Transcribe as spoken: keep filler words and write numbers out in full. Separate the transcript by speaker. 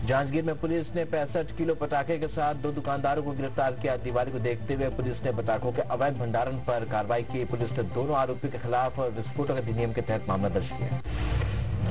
Speaker 1: जांजगीर में पुलिस ने पैंसठ किलो पटाखे के साथ दो दुकानदारों को गिरफ्तार किया। दिवाली को देखते हुए पुलिस ने पटाखों के अवैध भंडारण पर कार्रवाई की। पुलिस ने दोनों आरोपियों के खिलाफ विस्फोटक अधिनियम के तहत मामला दर्ज किया।